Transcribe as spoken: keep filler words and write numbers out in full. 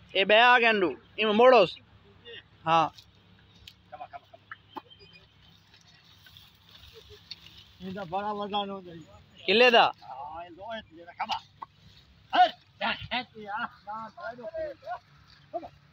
ए बे आ गेंडू इम मोड़ोस हाँ इनका बड़ा वजन हो जाए किले दा हां ये दो है तेरा खबा हट हट यार ना ना